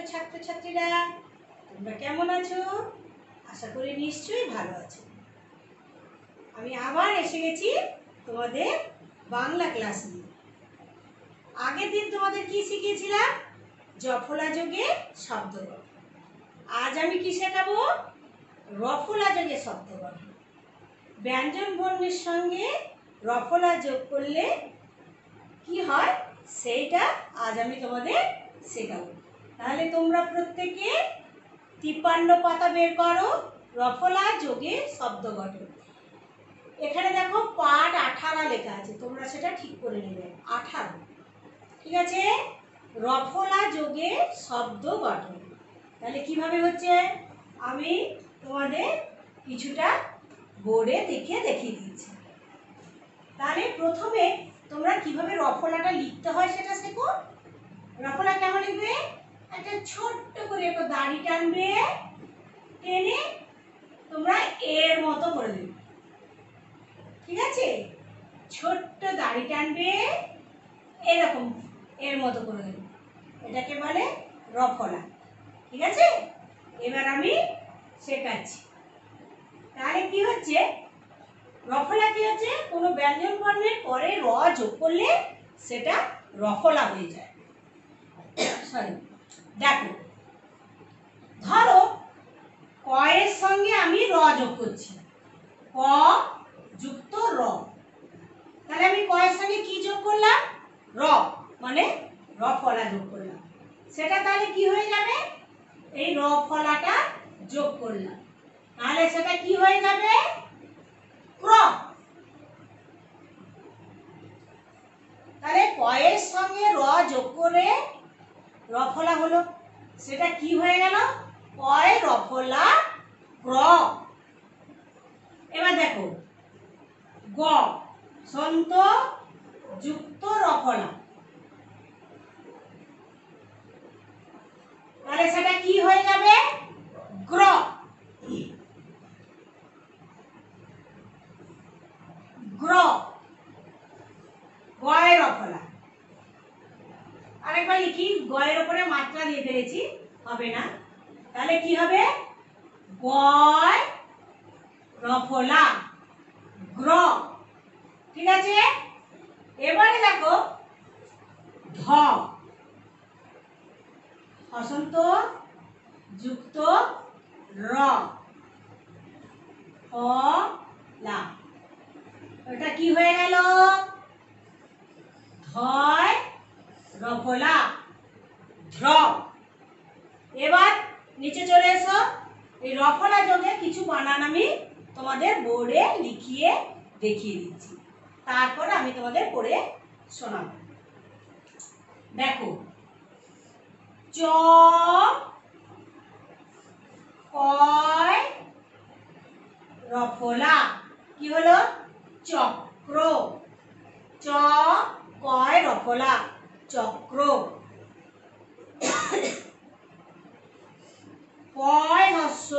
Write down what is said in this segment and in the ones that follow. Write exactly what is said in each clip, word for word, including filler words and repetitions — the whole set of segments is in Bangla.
ছাত্রছাত্রীরা, তোমরা কেমন আছো? আশা করি নিশ্চয়ই ভালো আছো। আমি আবার এসে গেছি তোমাদের বাংলা ক্লাস নিয়ে। আগের দিন তোমাদের কি শিখিয়েছিলাম? জফলা যোগে শব্দ গঠন। আজ আমি কি শেখাবো? রফলা যোগে শব্দ গঠন। ব্যঞ্জন বর্ণের সঙ্গে রফলা যোগ করলে কি হয় সেইটা আজ আমি তোমাদের শেখাবো। তাহলে তোমরা প্রত্যেকে তিপ্পান্ন পাতা বের করো। রফলা যোগে শব্দ গঠন। এখানে দেখো পাঠ আঠারো লেখা আছে, তোমরা সেটা ঠিক করে নেবে। আঠারো, ঠিক আছে? রফলা যোগে শব্দ গঠন। তাহলে কিভাবে হচ্ছে আমি তোমাদের কিছুটা বোর্ডে দেখে দেখিয়ে দিচ্ছি। তাহলে প্রথমে তোমরা কিভাবে রফলাটা লিখতে হয় সেটা শেখো। রফলা কেমন লিখবে? একটা ছোট্ট করে একটু দাড়ি টানবে, টেনে তোমরা এর মতো করে দেবে, ঠিক আছে? ছোট্ট দাড়ি টানবে, এরকম এর মতো করে দেবে, এটাকে বলে রফলা, ঠিক আছে? এবার আমি শেখাচ্ছি। তাহলে কি হচ্ছে রফলা কি হচ্ছে? কোনো ব্যঞ্জন বর্ণের পরে র যোগ করলে সেটা রফলা হয়ে যায়। সরি, দেখো, ধরো ক এর সঙ্গে আমি র যোগ করছি, ক যুক্ত র। তাহলে আমি ক এর সঙ্গে কি যোগ করলাম? র, মানে রফলা যোগ করলাম। সেটা তাহলে কি হয়ে যাবে? এই রফলাটা যোগ করলাম, তাহলে সেটা কি হয়ে যাবে? ক্র। তাহলে ক এর সঙ্গে র যোগ করে রফলা হলো, সেটা কি হয়ে গেল? কয় রফলা ক্র। এবার দেখো গ সন্ত যুক্ত রফলা, তাহলে সেটা কি হয়ে যাবে? গ্র। গ্র, গয় রফলা। আরেকবার লিখি, গয়ের উপরে মাত্রা দিয়ে ফেলেছি, হবে না। তাহলে কি হবে? গয় রফলা গ্র, ঠিক আছে? এবারে দেখো ধ হসন্ত যুক্ত র, হ লা, এটা কি হয়ে গেল? ধয় রফলা ধ্র। এবার নিচে চলে এসো। এই রফলা যোগে কিছু বানান আমি তোমাদের বোর্ডে লিখিয়ে দেখিয়ে দিচ্ছি, তারপর আমি তোমাদের পড়ে শোনাবো। দেখো, চ কয় রফলা কি হলো? চক্র। চ কয় রফলা চক্র। কয় হস্য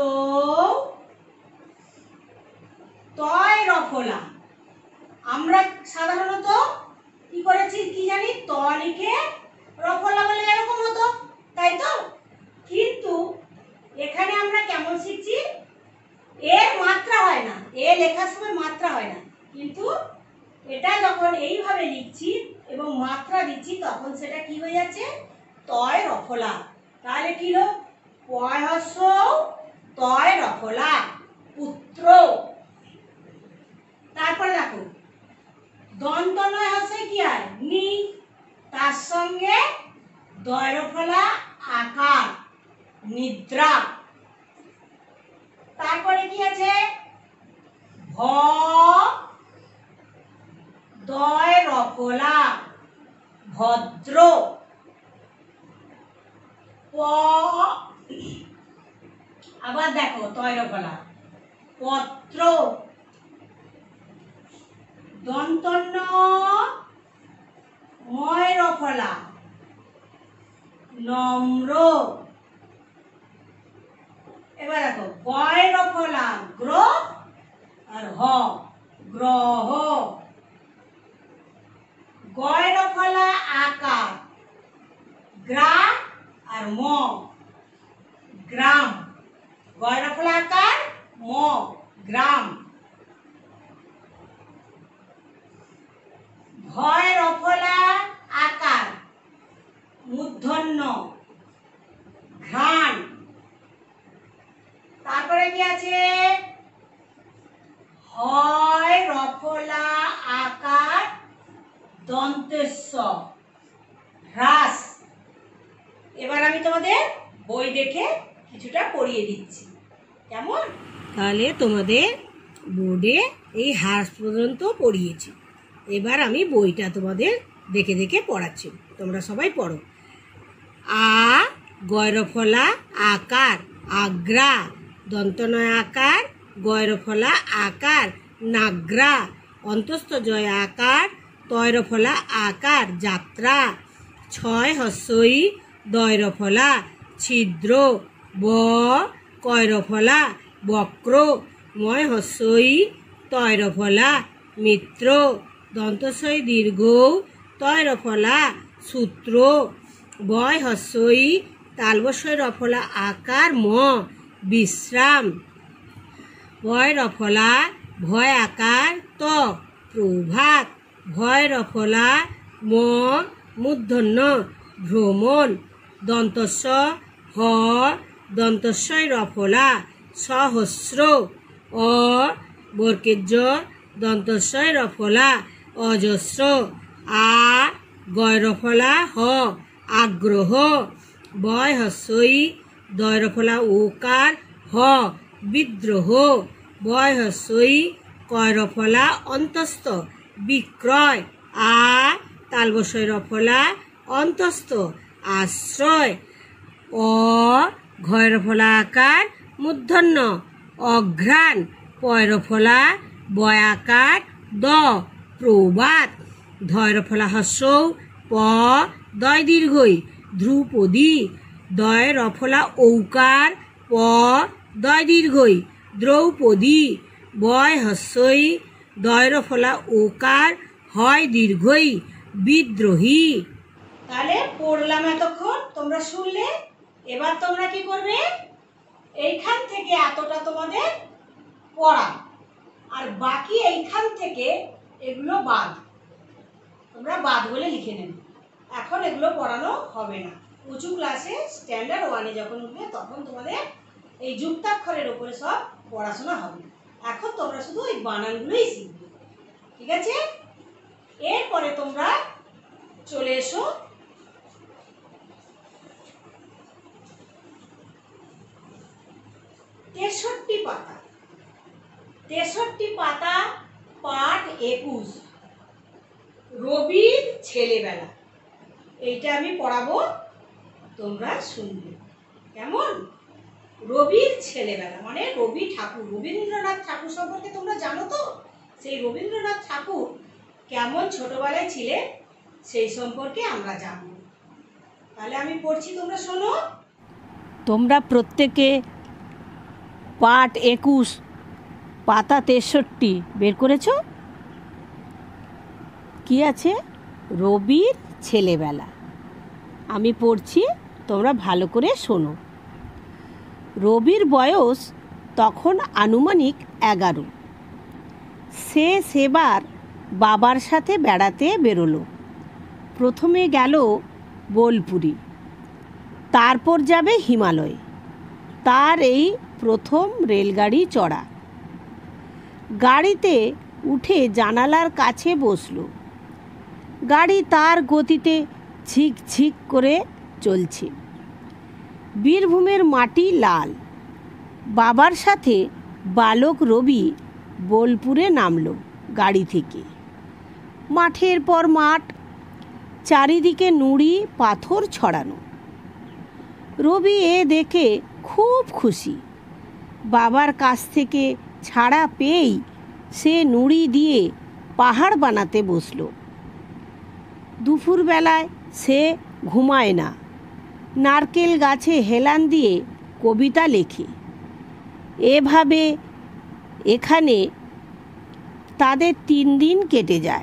তয় রফলা। আমরা সাধারণত কি করেছি কি জানি, ত লিখে রফলা বলে এরকম হতো, তাই তো? কিন্তু এখানে আমরা কেমন শিখছি? এর মাত্রা হয় না, এ লেখার সময় মাত্রা হয় না, কিন্তু এটা যখন এইভাবে লিখছি এবং মাত্রা দিচ্ছি তখন সেটা কি হয়ে যাচ্ছে? তয় রফলা। তাহলে কি হলো? কয় হস্য তয় রফলা পুত্র। তারপরে দেখো দন্ত নয় হস্য কি হয়? নি, তার সঙ্গে দয় রফলা আকার নিদ্রা। তারপরে কি আছে? ভ দয় রফলা ভদ্র। প আবার দেখো তয় রফলা পত্র। দন্তন্য ময় রফলা নম্র। এবার দেখো গয় রফলা গ্র আর হ গ্রহ। গয় রফলা আকার গ্রা আর ম গ্রাম। গয় রফলা আকার ম, গ্রাম। ভয় রফলা আকার মূর্ধন্য, ঘ্রাণ। তারপরে কি আছে? হয় রফলা আকার দন্তেস্ব, হ্রাস। এবার আমি তোমাদের বই দেখে কিছুটা পড়িয়ে দিচ্ছি, কেমন? তাহলে তোমাদের বোর্ডে এই হ্রাস পর্যন্ত পড়িয়েছি। এবার আমি বইটা তোমাদের দেখে দেখে পড়াচ্ছি, তোমরা সবাই পড়ো। আ গয়রফলা আকার আগ্রা, দন্তনয় আকার গয়রফলা আকার নাগ্রা, অন্তস্থ জয় আকার তয়রফলা আকার যাত্রা। ছয় হস্যই দয়রফলা ছিদ্র, ব কয়রফলা বক্র, ময় হস্যই তয়রফলা মিত্র, দন্তস্বই দীর্ঘ তয়রফলা সূত্র, বয় হস্যই তালবস্বই রফলা আকার ম বিশ্রাম, ভয় রফলা ভয় আকার ত প্রভাত, ভয় রফলা ম মূর্ধন্য ভ্রমণ, দন্তস্ব হ দন্তস্বই রফলা সহস্র, অ বর্কেজ দন্তস্বই রফলা অজস্র, আ গয়রফলা হ আগ্রহ, বয় হস্যই দয়রফলা ওকার হ বিদ্রোহ, বয় হস্যই কয়রফলা অন্তস্থ বিক্রয়, আ তালবস্বই রফলা অন্তস্থ আশ্রয়, অ ঘয়রফলা আকার মূর্ধন্য অঘ্রাণ, পয়রফলা বয়াকার দ প্রবাদ, ধয়রফলা হস্য প দয় দীর্ঘই ধ্রুপদী, দয় রফলা ঔকার প দয় দীর্ঘই দ্রৌপদী, বয় হস্যই দয় রফলা ওকার হয় দীর্ঘই বিদ্রোহী। তাহলে পড়লাম এতক্ষণ, তোমরা শুনলে। এবার তোমরা কি করবে? এইখান থেকে এতটা তোমাদের পড়া, আর বাকি এইখান থেকে এগুলো বাদ, তোমরা বাদ বলে লিখে নেবে। এখন এগুলো পড়ানো হবে না, উঁচু ক্লাসে স্ট্যান্ডার্ড ওয়ানে যখন উঠবে তখন তোমাদের এই যুক্তাক্ষরের উপরে সব পড়াশোনা হবে। এখন তোমরা শুধু এই বানানগুলোই শিখবে, ঠিক আছে? এরপরে তোমরা চলে এসো তেষট্টি পাতা। তেষট্টি পাতা পাঠ একুশ, রবির ছেলেবেলা। এইটা আমি পড়াবো, তোমরা শুনবে, কেমন? রবির ছেলেবেলা মানে রবি ঠাকুর, রবীন্দ্রনাথ ঠাকুর সম্পর্কে তোমরা জানো তো? সেই রবীন্দ্রনাথ ঠাকুর কেমন ছোটবেলায় ছিলেন সেই সম্পর্কে আমরা জানব। তাহলে আমি পড়ছি, তোমরা শোনো। তোমরা প্রত্যেকে পাঠ একুশ পাতা তেষট্টি বের করেছো? কি আছে? রবির ছেলেবেলা। আমি পড়ছি, তোমরা ভালো করে শোনো। রবির বয়স তখন আনুমানিক এগারো। সে সেবার বাবার সাথে বেড়াতে বেরোলো। প্রথমে গেল বোলপুরি, তারপর যাবে হিমালয়ে। তার এই প্রথম রেলগাড়ি চড়া। গাড়িতে উঠে জানালার কাছে বসলো। গাড়ি তার গতিতে ঝিক ঝিক করে চলছে। বীরভূমের মাটি লাল। বাবার সাথে বালক রবি বোলপুরে নামলো গাড়ি থেকে। মাঠের পর মাঠ, চারিদিকে নুড়ি পাথর ছড়ানো। রবি এ দেখে খুব খুশি। বাবার কাছ থেকে ছাড়া পেয়েই সে নুড়ি দিয়ে পাহাড় বানাতে বসলো। দুপুরবেলায় সে ঘুমায় না, নারকেল গাছে হেলান দিয়ে কবিতা লেখে। এভাবে এখানে তাদের তিন দিন কেটে যায়।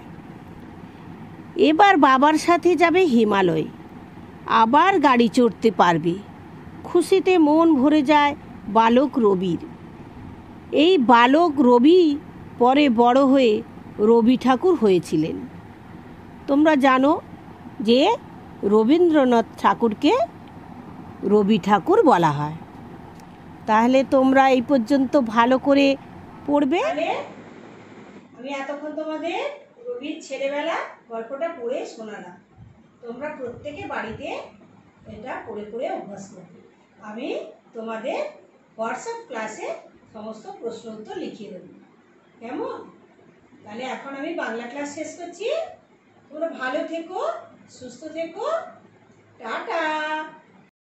এবার বাবার সাথে যাবে হিমালয়ে। আবার গাড়ি চড়তে পারবে, খুশিতে মন ভরে যায় বালক রবির। এই বালক রবি পরে বড় হয়ে রবি ঠাকুর হয়েছিলেন। তোমরা জানো যে রবীন্দ্রনাথ ঠাকুরকে রবি ঠাকুর বলা হয়। তাহলে তোমরা এই পর্যন্ত ভালো করে পড়বে। তাহলে আমি এতক্ষণ তোমাদের রবির ছেলেবেলা গল্পটা পড়ে শোনালাম। তোমরা প্রত্যেকে বাড়িতে এটা পড়ে পড়ে অভ্যাস করবে। আমি তোমাদের হোয়াটসঅ্যাপ ক্লাসে সমস্ত প্রশ্ন উত্তর লিখিয়ে দেবো, কেমন? তাহলে এখন আমি বাংলা ক্লাস শেষ করছি। তোমরা ভালো থেকো, সুস্থ থেকো, টাটা।